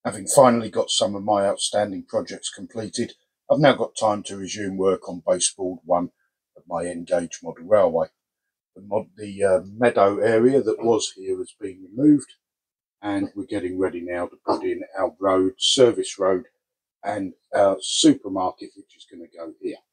Having finally got some of my outstanding projects completed, I've now got time to resume work on baseboard 1 of my N-gauge model railway. The meadow area that was here has been removed, and we're getting ready now to put in our road, service road, and our supermarket, which is going to go here.